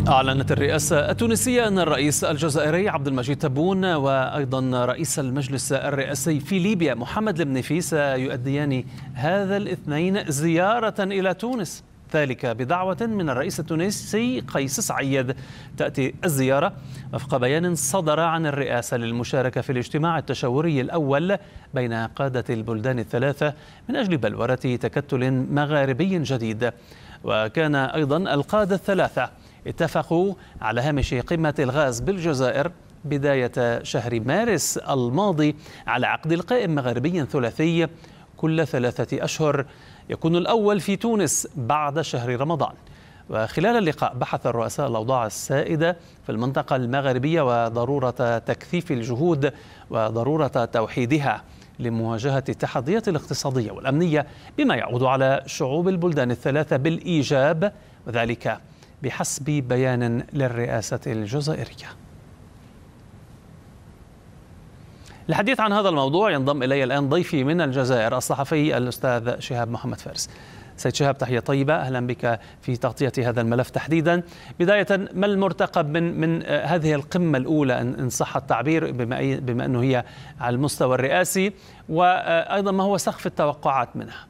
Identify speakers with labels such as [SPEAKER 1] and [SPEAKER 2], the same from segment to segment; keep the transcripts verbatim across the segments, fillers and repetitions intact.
[SPEAKER 1] أعلنت الرئاسة التونسية أن الرئيس الجزائري عبد المجيد تبون وأيضا رئيس المجلس الرئاسي في ليبيا محمد المنيفي سيؤديان هذا الاثنين زيارة إلى تونس، ذلك بدعوة من الرئيس التونسي قيس سعيد. تأتي الزيارة وفق بيان صدر عن الرئاسة للمشاركة في الاجتماع التشاوري الأول بين قادة البلدان الثلاثة من أجل بلورة تكتل مغاربي جديد. وكان أيضا القادة الثلاثة اتفقوا على هامش قمة الغاز بالجزائر بداية شهر مارس الماضي على عقد لقاء مغاربي ثلاثي كل ثلاثة أشهر يكون الأول في تونس بعد شهر رمضان. وخلال اللقاء بحث الرؤساء الأوضاع السائدة في المنطقة المغاربية وضرورة تكثيف الجهود وضرورة توحيدها لمواجهة التحديات الاقتصادية والأمنية بما يعود على شعوب البلدان الثلاثة بالإيجاب، وذلك بحسب بيان للرئاسة الجزائرية. الحديث عن هذا الموضوع ينضم إلي الآن ضيفي من الجزائر الصحفي الأستاذ شهاب محمد فارس. سيد شهاب، تحية طيبة، أهلا بك في تغطية هذا الملف تحديدا. بداية، ما المرتقب من من هذه القمة الأولى إن صح التعبير بما بما أنه هي على المستوى الرئاسي، وأيضا ما هو سقف التوقعات منها؟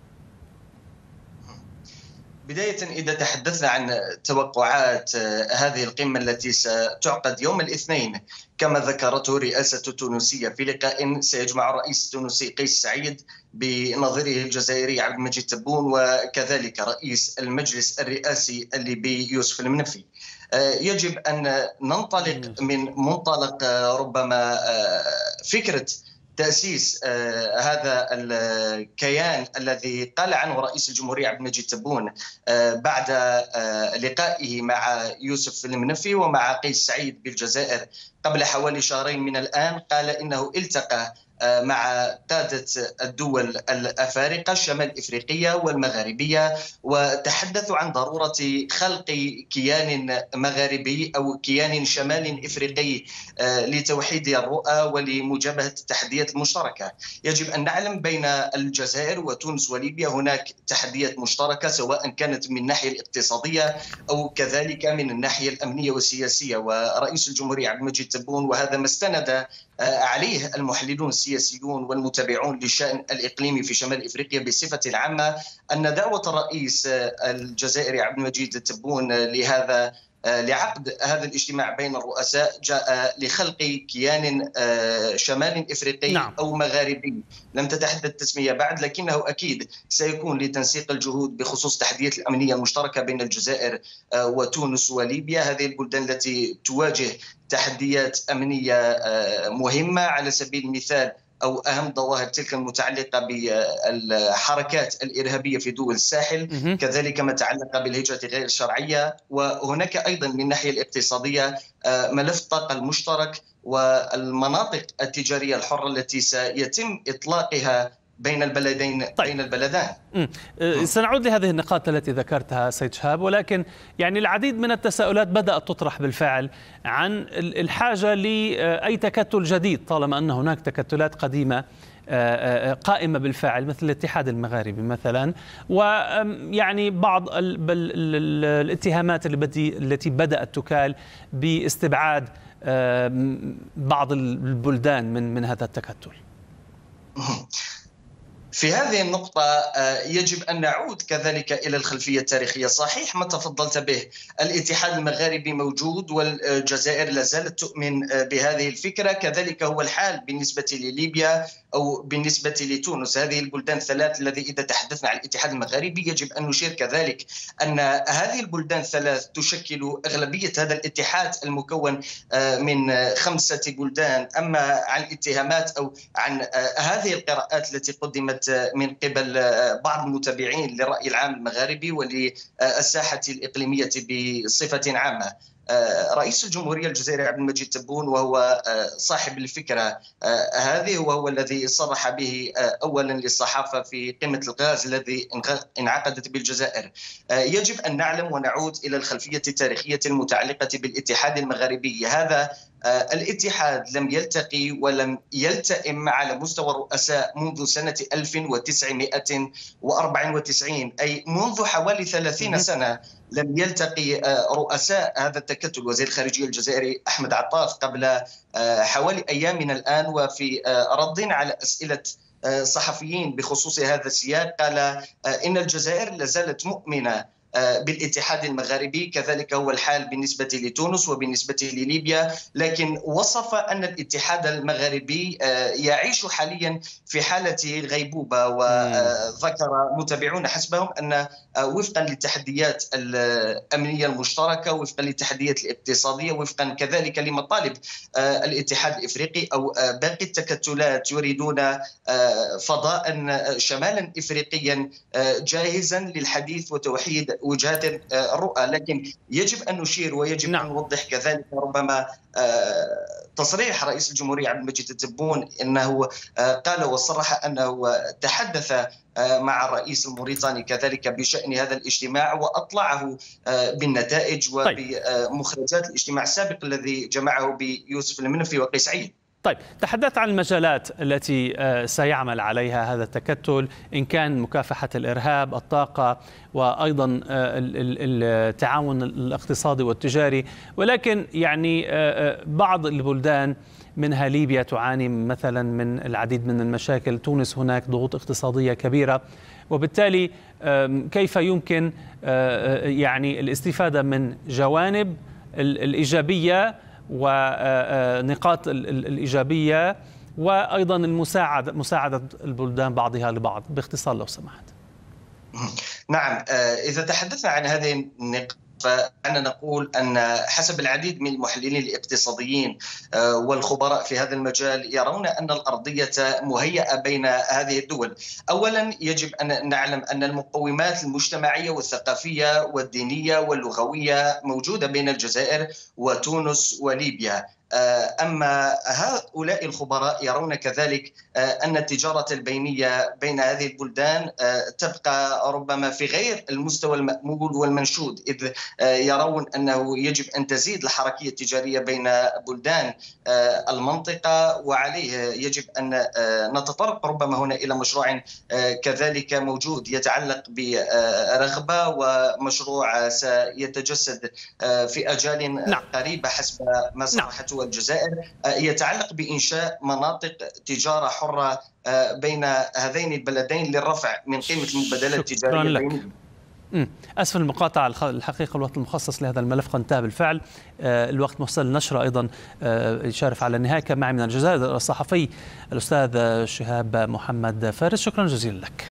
[SPEAKER 2] بداية إذا تحدثنا عن توقعات هذه القمة التي ستعقد يوم الاثنين كما ذكرته الرئاسة التونسية في لقاء سيجمع الرئيس التونسي قيس سعيد بنظيره الجزائري عبد المجيد تبون وكذلك رئيس المجلس الرئاسي الليبي يوسف المنفي، يجب أن ننطلق من منطلق ربما فكرة تأسيس آه هذا الكيان الذي قال عنه رئيس الجمهورية عبد المجيد تبون آه بعد آه لقائه مع يوسف المنفي ومع قيس سعيد بالجزائر قبل حوالي شهرين من الآن. قال إنه التقى مع قادة الدول الأفارقة الشمال إفريقية والمغاربية وتحدثوا عن ضرورة خلق كيان مغاربي أو كيان شمال إفريقي لتوحيد الرؤى ولمجابهة التحديات المشتركة. يجب أن نعلم بين الجزائر وتونس وليبيا هناك تحديات مشتركة سواء كانت من الناحية الاقتصادية أو كذلك من الناحية الأمنية والسياسية، ورئيس الجمهورية عبد المجيد تبون وهذا ما استند عليه المحللون السياسيون والمتابعون للشأن الإقليمي في شمال إفريقيا بصفة عامة أن دعوة الرئيس الجزائري عبد المجيد تبون لهذا لعقد هذا الاجتماع بين الرؤساء جاء لخلق كيان شمال إفريقي نعم. أو مغاربي، لم تتحدد التسمية بعد، لكنه أكيد سيكون لتنسيق الجهود بخصوص التحديات الأمنية المشتركة بين الجزائر وتونس وليبيا، هذه البلدان التي تواجه تحديات أمنية مهمة. على سبيل المثال أو أهم ظواهر تلك المتعلقة بالحركات الإرهابية في دول الساحل، كذلك ما تعلق بالهجرة غير الشرعية، وهناك أيضا من الناحية الاقتصادية ملف الطاقة المشترك والمناطق التجارية الحرة التي سيتم إطلاقها بين البلدين طيب. بين البلدان.
[SPEAKER 1] م. سنعود لهذه النقاط التي ذكرتها سيد شهاب، ولكن يعني العديد من التساؤلات بدأت تطرح بالفعل عن الحاجة لأي تكتل جديد طالما أن هناك تكتلات قديمة قائمة بالفعل مثل الاتحاد المغاربي مثلا، ويعني بعض الاتهامات التي بدأت تكال باستبعاد بعض البلدان من من هذا التكتل.
[SPEAKER 2] في هذه النقطة يجب أن نعود كذلك إلى الخلفية التاريخية. صحيح ما تفضلت به، الاتحاد المغاربي موجود والجزائر لا زالت تؤمن بهذه الفكرة، كذلك هو الحال بالنسبة لليبيا أو بالنسبة لتونس، هذه البلدان الثلاث الذي إذا تحدثنا عن الاتحاد المغاربي يجب أن نشير كذلك أن هذه البلدان الثلاث تشكل أغلبية هذا الاتحاد المكون من خمسة بلدان. أما عن الاتهامات أو عن هذه القراءات التي قدمت من قبل بعض المتابعين للرأي العام المغاربي وللساحة الإقليمية بصفة عامة، رئيس الجمهورية الجزائري عبد المجيد تبون وهو صاحب الفكرة هذه وهو الذي صرح به أولا للصحافة في قمة الغاز الذي انعقدت بالجزائر. يجب أن نعلم ونعود إلى الخلفية التاريخية المتعلقة بالاتحاد المغاربي. هذا الاتحاد لم يلتقي ولم يلتئم على مستوى الرؤساء منذ سنة ألف وتسعمائة وأربعة وتسعين، أي منذ حوالي ثلاثين سنة لم يلتقي رؤساء هذا التكتل وزير الخارجية الجزائري أحمد عطاف قبل حوالي أيام من الآن، وفي رد على أسئلة صحفيين بخصوص هذا السياق قال إن الجزائر لازالت مؤمنة بالاتحاد المغاربي، كذلك هو الحال بالنسبة لتونس وبالنسبة لليبيا، لكن وصف أن الاتحاد المغاربي يعيش حاليا في حالة غيبوبة. وذكر متابعون حسبهم أن وفقا للتحديات الأمنية المشتركة، وفقا للتحديات الاقتصادية، وفقا كذلك لمطالب الاتحاد الإفريقي أو باقي التكتلات، يريدون فضاء شمالا إفريقيا جاهزا للحديث وتوحيد وجهات الرؤى. لكن يجب أن نشير ويجب نعم. أن نوضح كذلك ربما تصريح رئيس الجمهورية عبد المجيد تبون أنه قال وصرح أنه تحدث مع الرئيس الموريتاني كذلك بشأن هذا الاجتماع، وأطلعه بالنتائج وبمخرجات الاجتماع السابق الذي جمعه بيوسف المنفي وقيس عيد.
[SPEAKER 1] طيب، تحدثت عن المجالات التي سيعمل عليها هذا التكتل، إن كان مكافحة الإرهاب، الطاقة، وأيضا التعاون الاقتصادي والتجاري، ولكن يعني بعض البلدان منها ليبيا تعاني مثلا من العديد من المشاكل، تونس هناك ضغوط اقتصادية كبيرة، وبالتالي كيف يمكن يعني الاستفادة من جوانب الإيجابية ونقاط الإيجابية، وأيضا المساعدة مساعدة البلدان بعضها لبعض، باختصار لو سمحت.
[SPEAKER 2] نعم، إذا تحدثنا عن هذه النقاط فأنا نقول أن حسب العديد من المحللين الاقتصاديين والخبراء في هذا المجال يرون أن الأرضية مهيئة بين هذه الدول. أولا يجب أن نعلم أن المقومات المجتمعية والثقافية والدينية واللغوية موجودة بين الجزائر وتونس وليبيا. أما هؤلاء الخبراء يرون كذلك أن التجارة البينية بين هذه البلدان تبقى ربما في غير المستوى المأمول والمنشود، إذ يرون أنه يجب أن تزيد الحركية التجارية بين بلدان المنطقة، وعليه يجب أن نتطرق ربما هنا إلى مشروع كذلك موجود يتعلق برغبة، ومشروع سيتجسد في أجال نعم. قريبة حسب ما صرحته الجزائر، يتعلق بإنشاء مناطق تجارة حرة بين هذين البلدين للرفع من قيمة المبادلات التجارية بينهم.
[SPEAKER 1] أسف المقاطعة، الحقيقة الوقت المخصص لهذا الملف قد انتهى بالفعل، الوقت محسن للنشرة أيضا يشارف على النهاية. كان معي من الجزائر الصحفي الأستاذ شهاب محمد فارس، شكرا جزيلا لك.